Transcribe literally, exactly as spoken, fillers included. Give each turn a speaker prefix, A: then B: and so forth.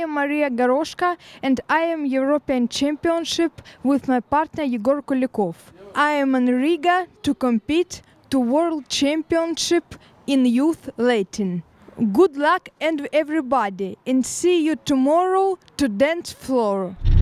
A: am Maria Goroshko and I am European Championship with my partner Yegor. I am in Riga to compete to World Championship in Youth Latin. Good luck and everybody, and see you tomorrow to dance floor.